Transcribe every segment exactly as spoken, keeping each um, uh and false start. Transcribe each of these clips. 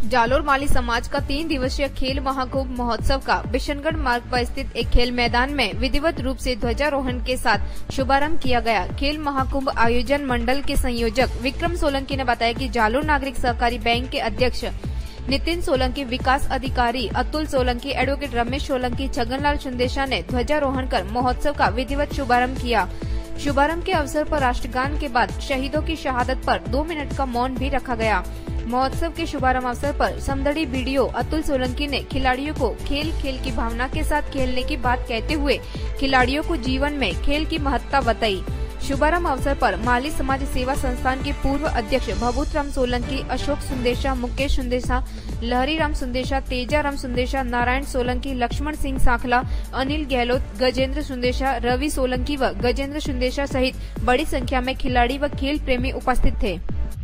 जालोर माली समाज का तीन दिवसीय खेल महाकुंभ महोत्सव का बिशनगढ़ मार्ग पर स्थित एक खेल मैदान में विधिवत रूप से ध्वजारोहण के साथ शुभारंभ किया गया। खेल महाकुंभ आयोजन मंडल के संयोजक विक्रम सोलंकी ने बताया कि जालोर नागरिक सहकारी बैंक के अध्यक्ष नितिन सोलंकी, विकास अधिकारी अतुल सोलंकी, एडवोकेट रमेश सोलंकी, छगनलाल चुंदेशा ने ध्वजारोहण कर महोत्सव का विधिवत शुभारंभ किया। शुभारंभ के अवसर पर राष्ट्रगान के बाद शहीदों की शहादत पर दो मिनट का मौन भी रखा गया। महोत्सव के शुभारंभ अवसर पर समदड़ी बीडीओ अतुल सोलंकी ने खिलाड़ियों को खेल खेल की भावना के साथ खेलने की बात कहते हुए खिलाड़ियों को जीवन में खेल की महत्ता बताई। शुभारंभ अवसर पर माली समाज सेवा संस्थान के पूर्व अध्यक्ष भभूत राम सोलंकी, अशोक सुंदेशा, मुकेश सुंदेशा, लहरी राम सुंदेशा, तेजा राम सुंदेशा, नारायण सोलंकी, लक्ष्मण सिंह साखला, अनिल गहलोत, गजेंद्र सुंदेशा, रवि सोलंकी व गजेंद्र सुंदेशा सहित बड़ी संख्या में खिलाड़ी व खेल प्रेमी उपस्थित थे।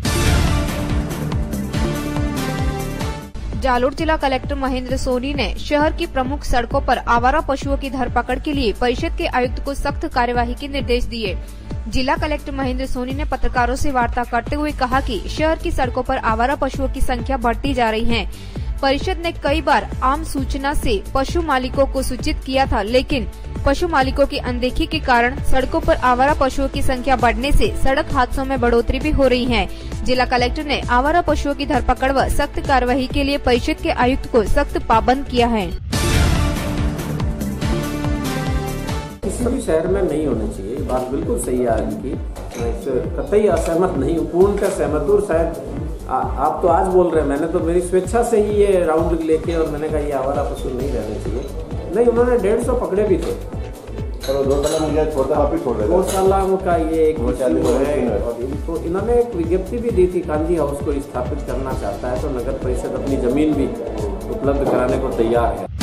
जालोर जिला कलेक्टर महेंद्र सोनी ने शहर की प्रमुख सड़कों पर आवारा पशुओं की धरपकड़ के लिए परिषद के आयुक्त को सख्त कार्यवाही के निर्देश दिए। जिला कलेक्टर महेंद्र सोनी ने पत्रकारों से वार्ता करते हुए कहा कि शहर की सड़कों पर आवारा पशुओं की संख्या बढ़ती जा रही है। परिषद ने कई बार आम सूचना से पशु मालिकों को सूचित किया था, लेकिन पशु मालिकों की अनदेखी के कारण सड़कों पर आवारा पशुओं की संख्या बढ़ने से सड़क हादसों में बढ़ोतरी भी हो रही है। जिला कलेक्टर ने आवारा पशुओं की धरपकड़ व सख्त कार्यवाही के लिए परिषद के आयुक्त को सख्त पाबंद किया है। किसी भी शहर में नहीं होनी चाहिए, ये बात बिल्कुल सही है इनकी, मैं इससे कतई असहमत नहीं हूँ, पूर्णतः सहमत हूँ। शायद आ, आप तो आज बोल रहे हैं, मैंने तो मेरी स्वेच्छा से ही ये राउंड लेके और मैंने कहा ये आवारा पशु नहीं रहने चाहिए। नहीं, उन्होंने डेढ़ सौ पकड़े भी थे और दो साल मुझे छोटा वापिस छोड़ दो साल का ये एक है। और इनको इन्होंने एक विज्ञप्ति भी दी थी, कांजी हाउस को स्थापित करना चाहता है तो नगर परिषद अपनी जमीन भी उपलब्ध कराने को तैयार है।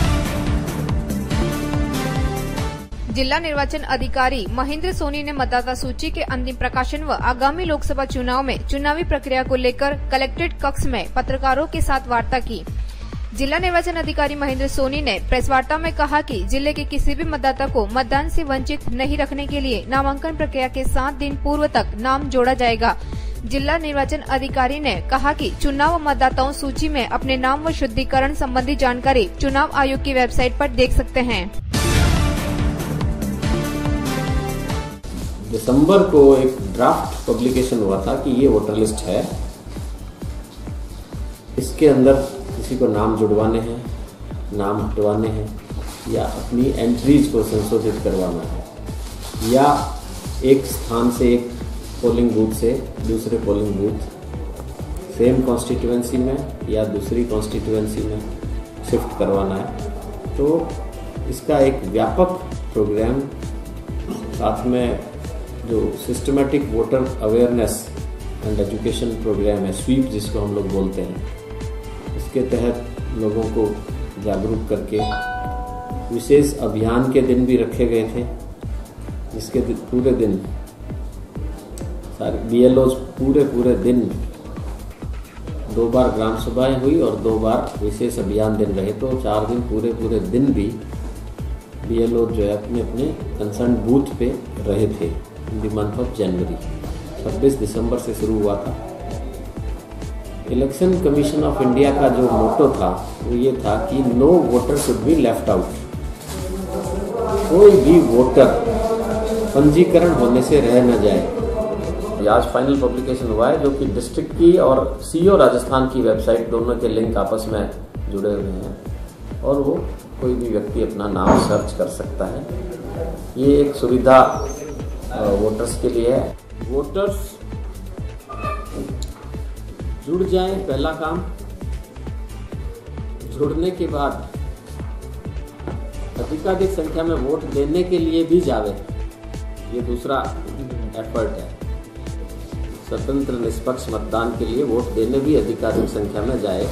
जिला निर्वाचन अधिकारी महेंद्र सोनी ने मतदाता सूची के अंतिम प्रकाशन व आगामी लोकसभा चुनाव में चुनावी प्रक्रिया को लेकर कलेक्ट्रेट कक्ष में पत्रकारों के साथ वार्ता की। जिला निर्वाचन अधिकारी महेंद्र सोनी ने प्रेस वार्ता में कहा कि जिले के किसी भी मतदाता को मतदान से वंचित नहीं रखने के लिए नामांकन प्रक्रिया के सात दिन पूर्व तक नाम जोड़ा जाएगा। जिला निर्वाचन अधिकारी ने कहा कि चुनाव मतदाताओं सूची में अपने नाम व शुद्धिकरण संबंधी जानकारी चुनाव आयोग की वेबसाइट पर देख सकते हैं। दिसंबर को एक ड्राफ्ट पब्लिकेशन हुआ था कि ये वोटर लिस्ट है, इसके अंदर किसी को नाम जुड़वाने हैं, नाम हटवाने हैं या अपनी एंट्रीज को संशोधित करवाना है या एक स्थान से एक पोलिंग बूथ से दूसरे पोलिंग बूथ सेम कॉन्स्टिट्यूएंसी में या दूसरी कॉन्स्टिट्यूएंसी में शिफ्ट करवाना है। तो इसका एक व्यापक प्रोग्राम, साथ में जो systematic voter awareness and education program है, स्वीप जिसको हम लोग बोलते हैं, इसके तहत लोगों को जागरूक करके विशेष अभियान के दिन भी रखे गए थे, जिसके पूरे दिन सारे बीएलओ पूरे पूरे दिन दो बार ग्राम सभाएं हुई और दो बार विशेष अभियान दिन रहे, तो चार दिन पूरे पूरे दिन भी बीएलओ जो है अपने अपने कंसर्न बूथ पे रहे थे। In the month of January छब्बीस दिसंबर से शुरू हुआ था। इलेक्शन कमीशन ऑफ इंडिया का जो मोटो था वो ये था कि no voter should be left out, कोई भी वोटर पंजीकरण होने से रह न जाए। आज फाइनल पब्लिकेशन हुआ है जो कि डिस्ट्रिक्ट की और सीओ राजस्थान की वेबसाइट दोनों के लिंक आपस में जुड़े हुए हैं और वो कोई भी व्यक्ति अपना नाम सर्च कर सकता है। ये एक सुविधा वोटर्स के लिए है। वोटर्स जुड़ जाएं, पहला काम। जुड़ने के बाद अधिकाधिक संख्या में वोट देने के लिए भी जावे, ये दूसरा एफर्ट है। स्वतंत्र निष्पक्ष मतदान के लिए वोट देने भी अधिकाधिक संख्या में जाए।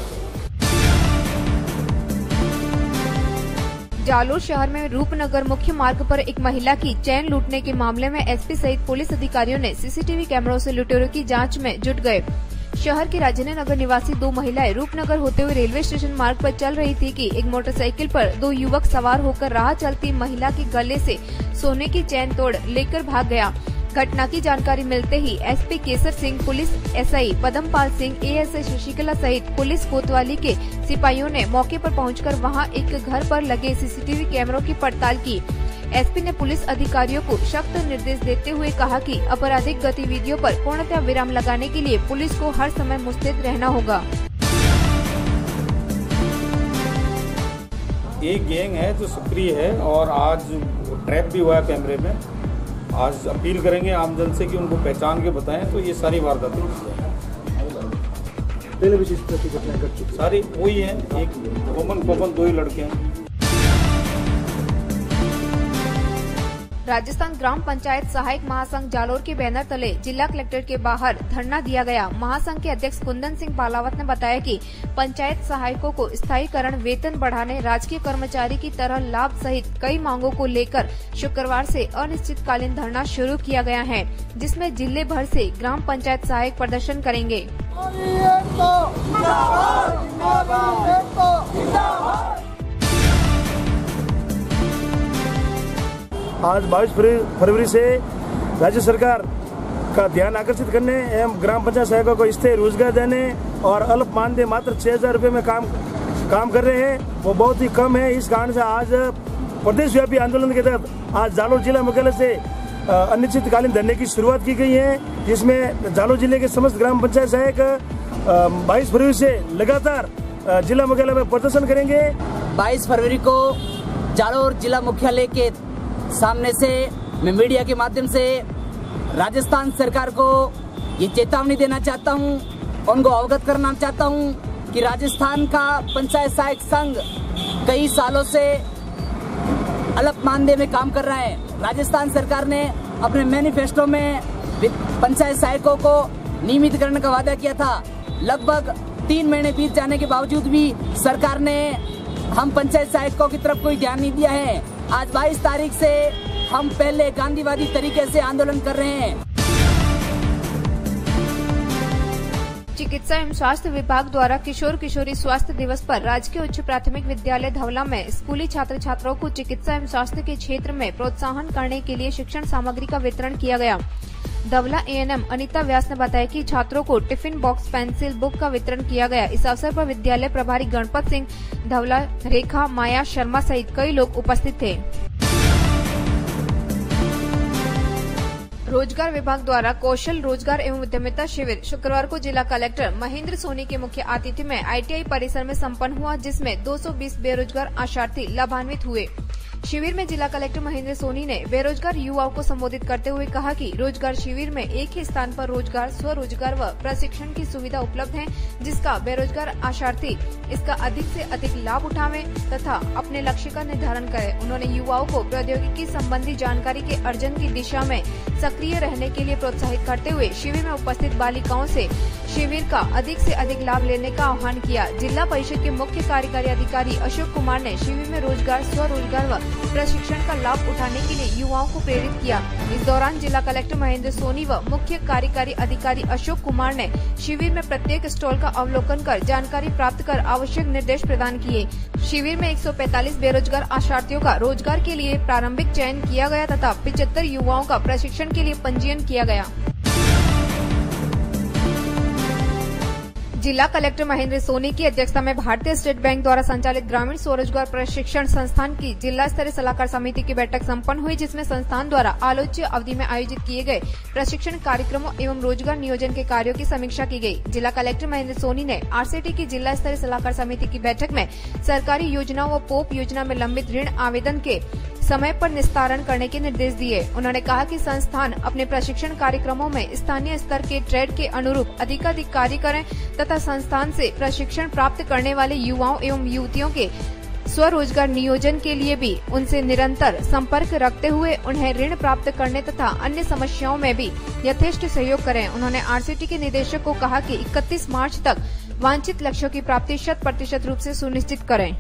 जालोर शहर में रूपनगर मुख्य मार्ग पर एक महिला की चैन लूटने के मामले में एसपी सहित पुलिस अधिकारियों ने सीसीटीवी कैमरों से लुटेरों की जांच में जुट गए। शहर के राजेंद्र नगर निवासी दो महिलाएं रूपनगर होते हुए रेलवे स्टेशन मार्ग पर चल रही थी कि एक मोटरसाइकिल पर दो युवक सवार होकर राह चलती महिला के गले से सोने की चैन तोड़ लेकर भाग गया। घटना की जानकारी मिलते ही SP Kesar Singh, police SI Padampal Singh, ASI Shashikala सहित पुलिस कोतवाली के सिपाहियों ने मौके पर पहुंचकर वहां एक घर पर लगे सीसीटीवी कैमरों की पड़ताल की। एसपी ने पुलिस अधिकारियों को सख्त निर्देश देते हुए कहा कि आपराधिक गतिविधियों पर पूर्णतः विराम लगाने के लिए पुलिस को हर समय मुस्तैद रहना होगा। एक गैंग है जो सक्रिय है और आज ट्रैप भी हुआ है कैमरे में। आज अपील करेंगे आमजन से कि उनको पहचान के बताएं तो ये सारी वारदातें पहले भी इस तरह की घटनाएं घट चुकी सारी वही है। एक कॉमन कॉमन दो ही लड़के हैं। राजस्थान ग्राम पंचायत सहायक महासंघ जालोर के बैनर तले जिला कलेक्टर के बाहर धरना दिया गया। महासंघ के अध्यक्ष कुंदन सिंह बालावत ने बताया कि पंचायत सहायकों को स्थायीकरण, वेतन बढ़ाने, राजकीय कर्मचारी की तरह लाभ सहित कई मांगों को लेकर शुक्रवार से अनिश्चितकालीन धरना शुरू किया गया है, जिसमें जिले भर से ग्राम पंचायत सहायक प्रदर्शन करेंगे। आज बाईस फरवरी से राज्य सरकार का ध्यान आकर्षित करने एवं ग्राम पंचायत सहायकों को स्थायी रोजगार देने और अल्प मानदेय मात्र छह हजार रूपये में काम काम कर रहे हैं, वो बहुत ही कम है। इस कारण से आज प्रदेश व्यापी आंदोलन के तहत आज जालोर जिला मुख्यालय से अनिश्चितकालीन धरने की शुरुआत की गई है, जिसमें जालोर जिले के समस्त ग्राम पंचायत सहायक बाईस फरवरी से लगातार जिला मुख्यालय में प्रदर्शन करेंगे। बाईस फरवरी को जालोर जिला मुख्यालय के सामने से मैं मीडिया के माध्यम से राजस्थान सरकार को ये चेतावनी देना चाहता हूँ, उनको अवगत करना चाहता हूँ कि राजस्थान का पंचायत सहायक संघ कई सालों से अल्प मानदेय में काम कर रहा है। राजस्थान सरकार ने अपने मैनिफेस्टो में पंचायत सहायकों को नियमितकरण का वादा किया था। लगभग तीन महीने बीत जाने के बावजूद भी सरकार ने हम पंचायत सहायकों की तरफ कोई ध्यान नहीं दिया है। आज बाईस तारीख से हम पहले गांधीवादी तरीके से आंदोलन कर रहे हैं। चिकित्सा एवं स्वास्थ्य विभाग द्वारा किशोर किशोरी स्वास्थ्य दिवस पर राजकीय उच्च प्राथमिक विद्यालय धवला में स्कूली छात्र छात्राओं को चिकित्सा एवं स्वास्थ्य के क्षेत्र में प्रोत्साहन करने के लिए शिक्षण सामग्री का वितरण किया गया। धवला एएनएम अनिता व्यास ने बताया कि छात्रों को टिफिन बॉक्स, पेंसिल, बुक का वितरण किया गया। इस अवसर पर विद्यालय प्रभारी गणपत सिंह धवला, रेखा, माया शर्मा सहित कई लोग उपस्थित थे। रोजगार विभाग द्वारा कौशल रोजगार एवं उद्यमिता शिविर शुक्रवार को जिला कलेक्टर महेंद्र सोनी के मुख्य आतिथ्य में आईटीआई परिसर में संपन्न हुआ, जिसमें दो सौ बीस बेरोजगार आशार्थी लाभान्वित हुए। शिविर में जिला कलेक्टर महेंद्र सोनी ने बेरोजगार युवाओं को संबोधित करते हुए कहा कि रोजगार शिविर में एक ही स्थान पर रोजगार, स्वरोजगार व प्रशिक्षण की सुविधा उपलब्ध है, जिसका बेरोजगार आशार्थी इसका अधिक से अधिक लाभ उठावे तथा अपने लक्ष्य का निर्धारण करें। उन्होंने युवाओं को प्रौद्योगिकी संबंधी जानकारी के अर्जन की दिशा में सक्रिय रहने के लिए प्रोत्साहित करते हुए शिविर में उपस्थित बालिकाओं से शिविर का अधिक से अधिक लाभ लेने का आह्वान किया। जिला परिषद के मुख्य कार्यकारी अधिकारी अशोक कुमार ने शिविर में रोजगार, स्वरोजगार व प्रशिक्षण का लाभ उठाने के लिए युवाओं को प्रेरित किया। इस दौरान जिला कलेक्टर महेंद्र सोनी व मुख्य कार्यकारी अधिकारी अशोक कुमार ने शिविर में प्रत्येक स्टॉल का अवलोकन कर जानकारी प्राप्त कर आवश्यक निर्देश प्रदान किए। शिविर में एक सौ पैंतालीस बेरोजगार आशार्थियों का रोजगार के लिए प्रारंभिक चयन किया गया तथा पचहत्तर युवाओं का प्रशिक्षण के लिए पंजीयन किया गया। जिला कलेक्टर महेंद्र सोनी की अध्यक्षता में भारतीय स्टेट बैंक द्वारा संचालित ग्रामीण स्वरोजगार प्रशिक्षण संस्थान की जिला स्तरीय सलाहकार समिति की बैठक संपन्न हुई, जिसमें संस्थान द्वारा आलोच्य अवधि में आयोजित किए गए प्रशिक्षण कार्यक्रमों एवं रोजगार नियोजन के कार्यों की समीक्षा की गई। जिला कलेक्टर महेंद्र सोनी ने आरसीटी की जिला स्तरीय सलाहकार समिति की बैठक में सरकारी योजनाओं व पोप योजना में लंबित ऋण आवेदन के समय पर निस्तारण करने के निर्देश दिए। उन्होंने कहा कि संस्थान अपने प्रशिक्षण कार्यक्रमों में स्थानीय स्तर के ट्रेड के अनुरूप अधिकाधिक कार्य करें तथा संस्थान से प्रशिक्षण प्राप्त करने वाले युवाओं एवं युवतियों के स्वरोजगार नियोजन के लिए भी उनसे निरंतर संपर्क रखते हुए उन्हें ऋण प्राप्त करने तथा अन्य समस्याओं में भी यथेष्ट सहयोग करें। उन्होंने आरसीटी के निदेशक को कहा कि इकतीस मार्च तक वांछित लक्ष्यों की प्राप्ति शत प्रतिशत रूप से सुनिश्चित करें।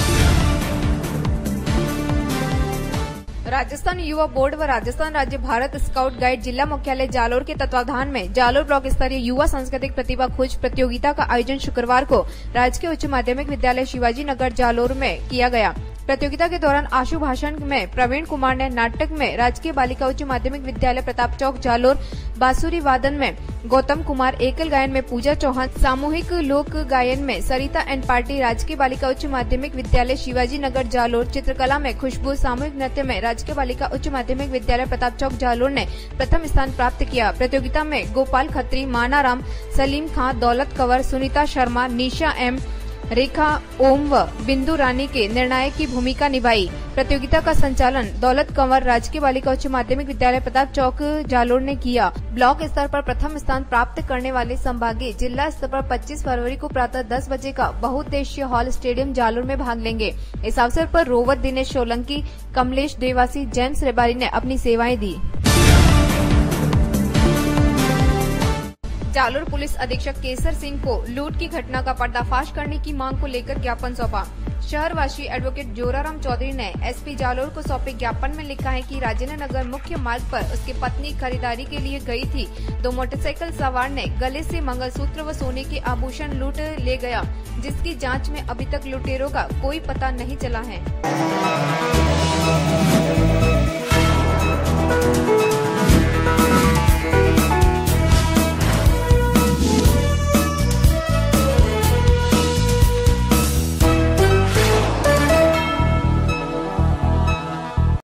राजस्थान युवा बोर्ड व राजस्थान राज्य भारत स्काउट गाइड जिला मुख्यालय जालोर के तत्वाधान में जालोर ब्लॉक स्तरीय युवा सांस्कृतिक प्रतिभा खोज प्रतियोगिता का आयोजन शुक्रवार को राजकीय उच्च माध्यमिक विद्यालय शिवाजी नगर जालोर में किया गया। प्रतियोगिता के दौरान आशु भाषण में प्रवीण कुमार ने, नाटक में राजकीय बालिका उच्च माध्यमिक विद्यालय प्रताप चौक जालोर, बांसुरी वादन में गौतम कुमार, एकल गायन में पूजा चौहान, सामूहिक लोक गायन में सरिता एंड पार्टी राजकीय बालिका उच्च माध्यमिक विद्यालय शिवाजी नगर जालोर, चित्रकला में खुशबू, सामूहिक नृत्य में राजकीय बालिका उच्च माध्यमिक विद्यालय प्रताप चौक जालोर ने प्रथम स्थान प्राप्त किया। प्रतियोगिता में गोपाल खत्री, मानाराम, सलीम खां, दौलत कंवर, सुनीता शर्मा, निशा एम, रेखा ओम व बिंदु रानी के निर्णायक की भूमिका निभाई। प्रतियोगिता का संचालन दौलत कंवर राजकीय बालिका उच्च माध्यमिक विद्यालय प्रताप चौक जालोर ने किया। ब्लॉक स्तर पर प्रथम स्थान प्राप्त करने वाले संभागीय जिला स्तर पर पच्चीस फरवरी को प्रातः दस बजे का बहुउद्देशीय हॉल स्टेडियम जालोर में भाग लेंगे। इस अवसर पर रोवर दिनेश सोलंकी, कमलेश देवासी, जेम्स रेबारी ने अपनी सेवाएं दी। जालोर पुलिस अधीक्षक केसर सिंह को लूट की घटना का पर्दाफाश करने की मांग को लेकर ज्ञापन सौंपा। शहरवासी एडवोकेट जोराराम चौधरी ने एसपी जालोर को सौंपे ज्ञापन में लिखा है कि राजेंद्र नगर मुख्य मार्ग पर उसकी पत्नी खरीदारी के लिए गई थी। दो मोटरसाइकिल सवार ने गले से मंगलसूत्र व सोने के आभूषण लूट ले गया, जिसकी जांच में अभी तक लुटेरों का कोई पता नहीं चला है।